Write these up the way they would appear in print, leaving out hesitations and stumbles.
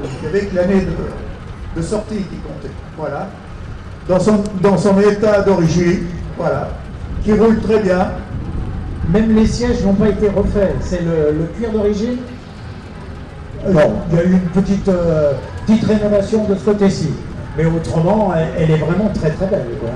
Il n'y avait que l'année de sortie qui comptait. Voilà. Dans son état d'origine, voilà. Qui roule très bien. Même les sièges n'ont pas été refaits. C'est le cuir d'origine? Non, il y a eu une petite rénovation de ce côté-ci. Mais autrement, elle est vraiment très très belle, quoi.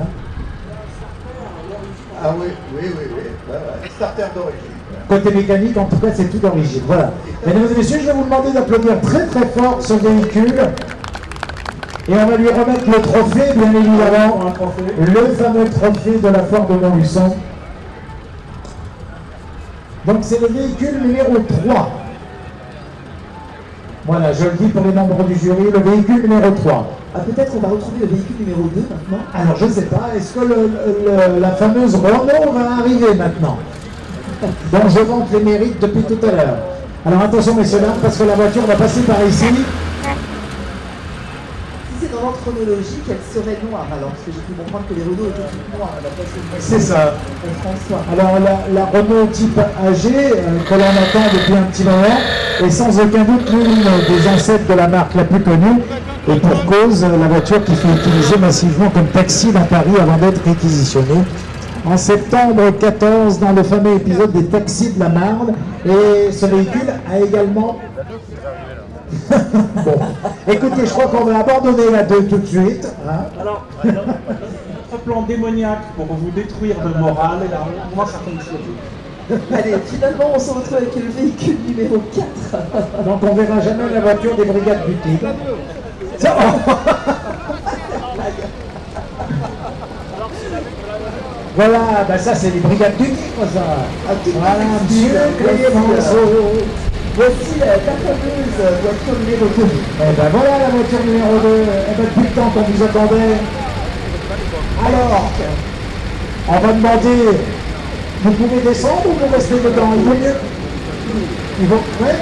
Ah oui. Ouais. Starter d'origine. Côté mécanique, en tout cas, c'est tout d'origine. Voilà. Mesdames et messieurs, je vais vous demander d'applaudir très très fort ce véhicule. Et on va lui remettre le trophée, bien évidemment. Le fameux trophée de la foire de Montluçon. Donc c'est le véhicule numéro 3. Voilà, je le dis pour les membres du jury, le véhicule numéro 3. Ah, peut-être qu'on va retrouver le véhicule numéro 2 maintenant. Alors je ne sais pas, est-ce que la fameuse Renault va arriver maintenant? dont je vante les mérites depuis tout à l'heure. Alors attention messieurs dames, parce que la voiture va passer par ici. Si c'est dans l'ordre chronologique, elle serait noire alors, parce que j'ai pu comprendre que les Renault étaient toutes noires. C'est ça. François. Alors la Renault type AG, que l'on attend depuis un petit moment, est sans aucun doute l'une des ancêtres de la marque la plus connue, et pour cause, la voiture qui fut utilisée massivement comme taxi dans Paris avant d'être réquisitionnée en septembre 14 dans le fameux épisode des taxis de la Marne. Et ce véhicule a également... Bon, écoutez, je crois qu'on va abandonner la 2 tout de suite. Hein. Alors, notre plan démoniaque pour vous détruire de morale, et là, comment ça fonctionne? Allez, finalement, on se retrouve avec le véhicule numéro 4. Donc on verra jamais la voiture des brigades du Tigre. Ça, voilà, bah ça c'est les brigades du Tigre, ça. Voilà, monsieur Clémenceau. Voici la fameuse voiture numéro 2. Et ben voilà la voiture numéro 2. Et ben depuis le temps qu'on vous attendait. Alors, on va demander, vous pouvez descendre ou vous restez dedans? Il vaut mieux. Il vaut... Ouais.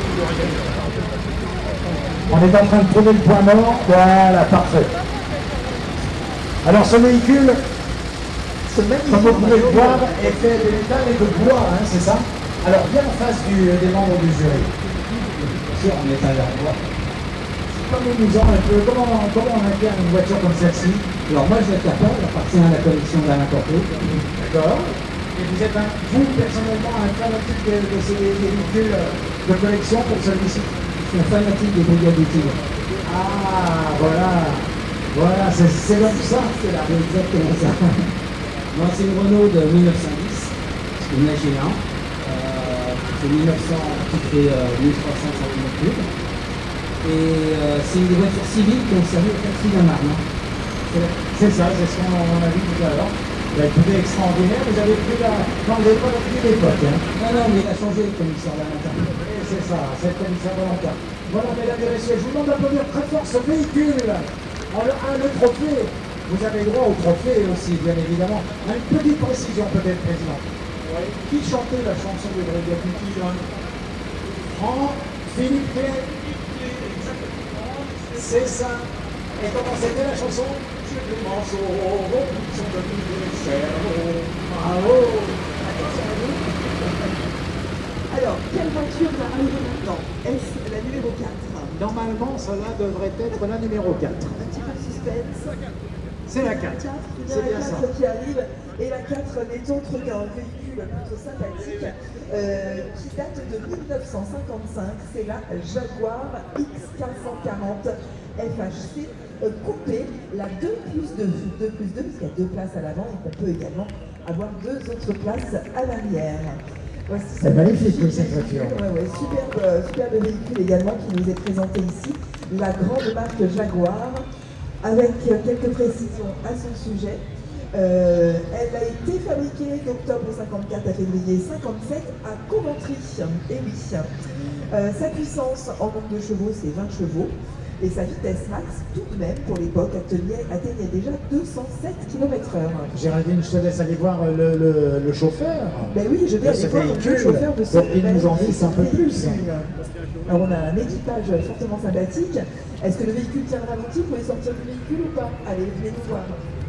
On est en train de trouver le point mort. Voilà, parfait. Alors ce véhicule, comme vous pouvez le voir, est fait de métal et de bois, hein, c'est ça? Alors bien en face des membres du jury. Sûr, en métal et en bois. Parlez-nous-en un peu, comment on incarne une voiture comme celle-ci? Alors moi je la capable, elle appartient à la collection d'Alain Cortot. D'accord. Et vous êtes, vous personnellement, un fanatique de ces véhicules de collection pour celui-ci? Je suis un fanatique des brigades du Tigre. Ah, voilà. Voilà, c'est comme ça. C'est là, exactement ça. Moi c'est une Renault de 1910, une AG1. C'est 1900 qui fait 1300 cm3. Et c'est une voiture civile qui ont servi au taxi de la Marne. C'est ça, c'est ce qu'on a vu tout à l'heure. Vous avez trouvé extraordinaire, vous avez pris la... Non, vous n'avez pas pris l'époque. Hein. Non, mais il a changé le commissaire volontaire. C'est ça, c'est le commissaire volontaire. Voilà, mesdames et messieurs, je vous demande d'applaudir très fort ce véhicule. Le trophée. Vous avez droit au trophée aussi, bien évidemment. Une petite précision peut-être, Président. Ouais. Qui chantait la chanson de Brigade du Tigre? Philippe Clé. C'est ça. Et comment c'était la chanson? Bravo. Alors, quelle voiture va arriver maintenant? Est-ce la numéro 4? Normalement, cela devrait être la numéro 4. Un petit peu de suspense. C'est la 4. C'est bien la 4 qui arrive. Et la 4 n'est autre qu'un véhicule plutôt sympathique qui date de 1955. C'est la Jaguar X440 FHC coupée, la 2+2. 2+2 parce qu'il y a 2 places à l'avant et qu'on peut également avoir 2 autres places à l'arrière. C'est magnifique cette voiture. Ouais, superbe véhicule également qui nous est présenté ici. La grande marque Jaguar, avec quelques précisions à son sujet. Elle a été fabriquée d'octobre 54 à février 57 à Coventry. Et oui. Sa puissance en nombre de chevaux, c'est 20 chevaux. Et sa vitesse max, tout de même, pour l'époque, atteignait déjà 207 km/h. Géraldine, je te laisse aller voir le chauffeur. Ben oui, je vais aller voir le chauffeur de ce véhicule. Il nous en dit un peu plus. Alors on a un équipage fortement sympathique. Est-ce que le véhicule tient le ralenti? Vous pouvez sortir du véhicule ou pas? Allez, venez nous voir.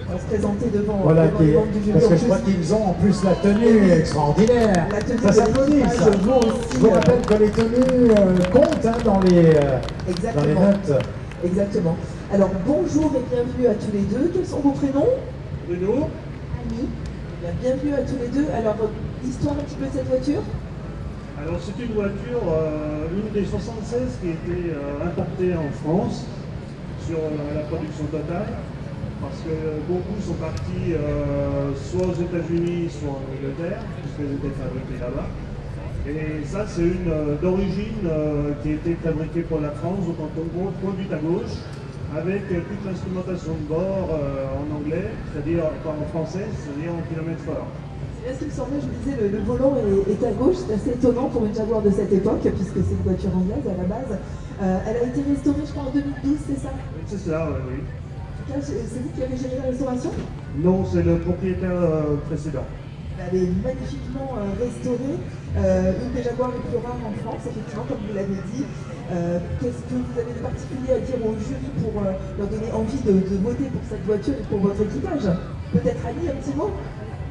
se présenter devant, voilà, devant les membres du jury. parce que En je crois plus, qu'ils ont en plus la tenue extraordinaire. la tenue Ça de s'applaudit, l'équipage ça. vaut aussi, Je vous rappelle que les tenues comptent hein, dans les exactement. notes. Exactement. Alors bonjour et bienvenue à tous les deux. Quels sont vos prénoms? Bruno, Annie. Bien, bienvenue à tous les deux. Alors, l'histoire un petit peu de cette voiture? alors c'est une voiture, une des 76 qui a été importée en France sur la production totale, parce que beaucoup sont partis soit aux États-Unis, soit en Angleterre, puisqu'elles étaient fabriquées là-bas. Et ça, c'est une d'origine qui a été fabriquée pour la France, donc en produite à gauche, avec toute l'instrumentation de bord en anglais, c'est-à-dire pas en français, c'est-à-dire en kilomètre/heure. C'est ce qui me semblait, je me disais, le volant est à gauche, c'est assez étonnant pour une Jaguar de cette époque, puisque c'est une voiture anglaise à la base. Elle a été restaurée, je crois, en 2012, c'est ça? C'est ça, oui. C'est vous qui avez géré la restauration? Non, c'est le propriétaire précédent. Elle est magnifiquement restaurée, une des Jaguars les plus rares en France, effectivement, comme vous l'avez dit. Qu'est-ce que vous avez de particulier à dire au jury pour leur donner envie de voter pour cette voiture et pour votre équipage? Peut-être Annie, un petit mot?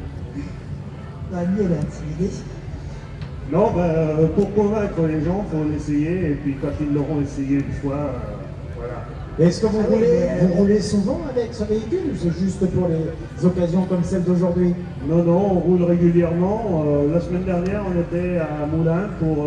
Non, Annie, elle est intimidée. Non, pour convaincre les gens, il faut l'essayer, et puis quand ils l'auront essayé une fois, voilà. Est-ce que vous roulez souvent avec ce véhicule ou c'est juste pour les occasions comme celle d'aujourd'hui? Non, non, on roule régulièrement. La semaine dernière, on était à Moulins pour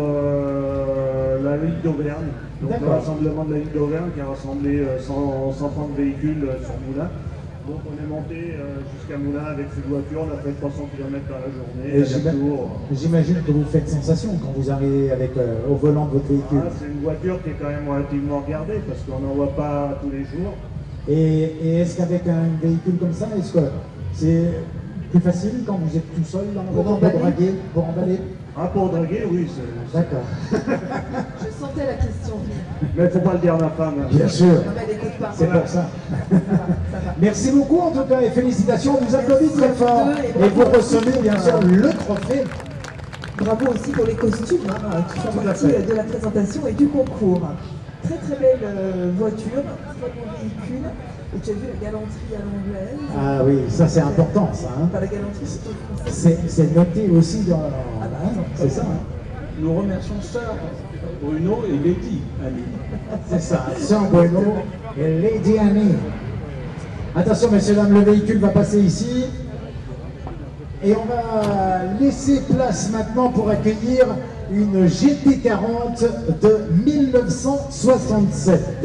la Ligue d'Auvergne. Donc le rassemblement de la Ligue d'Auvergne qui a rassemblé 130 véhicules sur Moulins. Donc on est monté jusqu'à Moulins avec cette voiture, on a fait 300 km dans la journée. J'imagine que vous faites sensation quand vous arrivez avec, au volant de votre véhicule. Ah, c'est une voiture qui est quand même relativement regardée parce qu'on n'en voit pas tous les jours. Et est-ce qu'avec un véhicule comme ça, est-ce que c'est plus facile quand vous êtes tout seul dans la voiture pour draguer, pour emballer? Ah, pour draguer, oui. D'accord. Je sentais la question venir. Mais il ne faut pas le dire à ma femme. Hein. Bien sûr. Non, mais elle n'écoute pas. C'est pour ça. Ça va. Merci beaucoup en tout cas et félicitations. On vous applaudit très fort. Et vous recevez bien sûr le trophée. Bravo aussi pour les costumes qui font partie de la présentation et du concours. Très très belle voiture, très beau véhicule. Et tu as vu la galanterie à l'anglaise. Ah oui, ça c'est important ça. Hein. Pas la galanterie, c'est C'est noté aussi dans... c'est ça. Hein. Nous remercions Sœur Bruno et Lady Annie. C'est ça, Sœur Bruno et Lady Annie. Attention messieurs, dames, le véhicule va passer ici. Et on va laisser place maintenant pour accueillir une GT40 de 1967.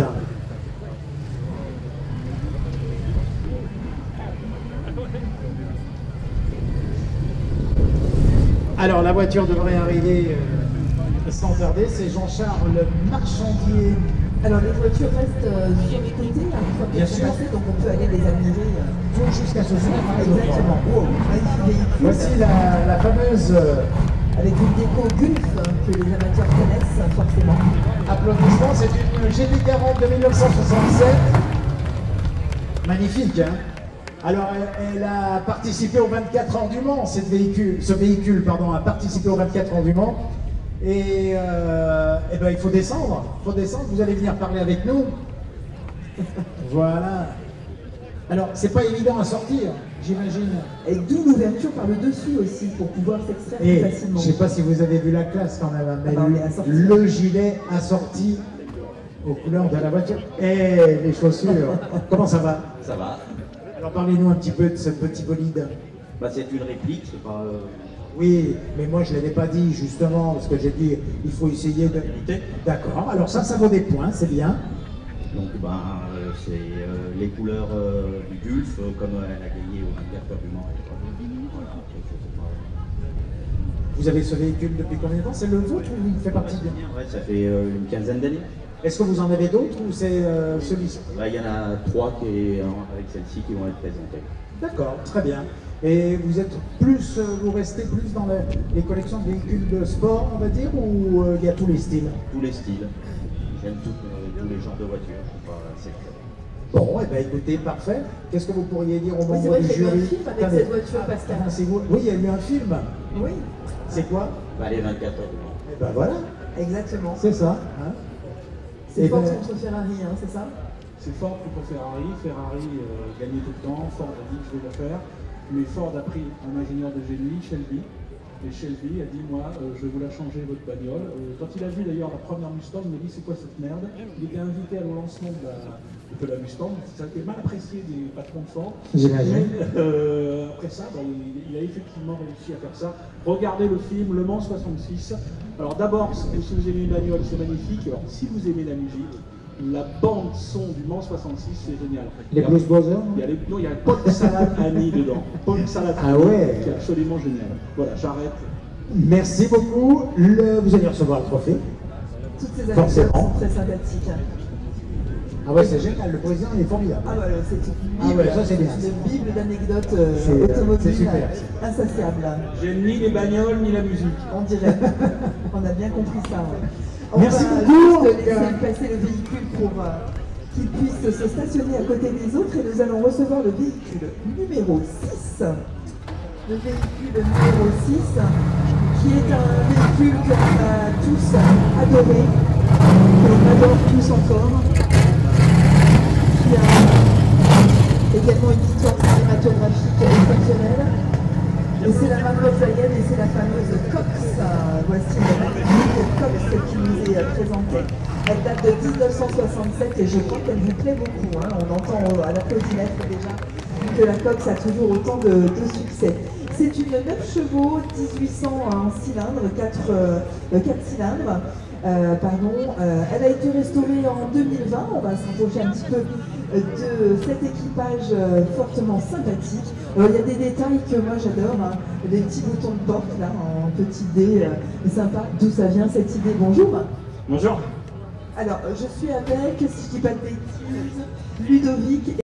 Alors la voiture devrait arriver sans tarder, c'est Jean-Charles Marchandier. Alors les voitures restent sur les côtés, une fois qu'elles sont passées, donc on peut aller les admirer. Tout jusqu'à ce soir. Exactement. Magnifique véhicule. Voici la fameuse... avec une déco Gulf que les amateurs connaissent forcément. Applaudissements, c'est une GT40 de 1967. Magnifique, hein. Alors, elle a participé aux 24 heures du Mans, ce véhicule a participé aux 24 heures du Mans. Et ben, il faut descendre, vous allez venir parler avec nous. Voilà. Alors, c'est pas évident à sortir, j'imagine. Et d'où l'ouverture par le dessus aussi, pour pouvoir s'extraire Et plus facilement. je sais pas si vous avez vu la classe quand même, mais assorti. le gilet assorti aux couleurs de la voiture. Et les chaussures. Comment ça va? Ça va. Alors parlez-nous un petit peu de ce petit bolide. Bah, c'est une réplique, c'est pas... Oui, mais moi je ne l'avais pas dit justement, parce que j'ai dit il faut essayer de... D'accord, alors ça vaut des points, c'est bien. Donc c'est les couleurs du Gulf, comme elle a gagné au 24 heures du Mans. Voilà, vous avez ce véhicule depuis combien de temps? C'est le vôtre ou il fait partie de... Ouais, ça fait une quinzaine d'années. Est-ce que vous en avez d'autres ou c'est celui-ci? Il y en a 3 avec celle-ci qui vont être présentées. D'accord, très bien. Et vous êtes plus, vous restez plus dans les collections de véhicules de sport, on va dire, ou il y a tous les styles? Tous les styles. J'aime tous les genres de voitures. Bon, et bien écoutez, parfait. Qu'est-ce que vous pourriez dire aux Oui, c'est membres vrai du qu'il y a eu jury? un film avec cette voiture, Pascal. Oui, il y a eu un film. Oui, C'est quoi? Les 24 heures du Mans. Eh ben voilà, exactement. c'est ça. Hein. C'est Eh Ford ben- contre Ferrari, hein, c'est ça? C'est Ford qui pour Ferrari. Ferrari gagnait tout le temps. Ford a dit je vais le faire. Mais Ford a pris un ingénieur de génie, Shelby. Et Shelby a dit moi je vais vous la changer votre bagnole. Quand il a vu d'ailleurs la première Mustang, il m'a dit c'est quoi cette merde. Il était invité au lancement de la Mustang. Ça a été mal apprécié des patrons de Ford. J'imagine. Après ça, il a effectivement réussi à faire ça. Regardez le film Le Mans 66. Alors d'abord, si vous aimez une bagnole, c'est magnifique. Alors si vous aimez la musique, la bande son du Mans 66, c'est génial. Les Blues Brothers? Non, il y a Paul Salade Annie dedans. Paul Salade Ah ouais. C'est absolument génial. Voilà, j'arrête. Merci beaucoup. Vous allez recevoir le trophée. Toutes ces anecdotes sont très sympathiques. Ah ouais, c'est génial. Le président, il est formidable. Ah ouais, c'est une bible, ça c'est bien. Une bible d'anecdotes automobiles insatiable. J'aime ni les bagnoles ni la musique. On dirait. On a bien compris ça. Ouais. Merci beaucoup. On va juste laisser passer le véhicule pour qu'il puisse se stationner à côté des autres et nous allons recevoir le véhicule numéro 6. Le véhicule numéro 6 qui est un véhicule que l'on a tous adoré, que l'on adore tous encore, qui a également une histoire cinématographique exceptionnelle. Et c'est la marque Volkswagen et c'est la fameuse Cox. Voici la magnifique Cox qui nous est présentée. Elle date de 1967 et je crois qu'elle vous plaît beaucoup. Hein. On entend à l'applaudimètre déjà que la Cox a toujours autant de succès. C'est une 9 chevaux, 1800 en cylindre, 4 cylindres. Elle a été restaurée en 2020. On va s'approcher un petit peu de cet équipage fortement sympathique. Il y a des détails que moi j'adore, hein. Les petits boutons de porte là, en petit dé, sympa. D'où ça vient cette idée? Bonjour. Bonjour. Alors, je suis avec, si je dis pas de bêtises, Ludovic.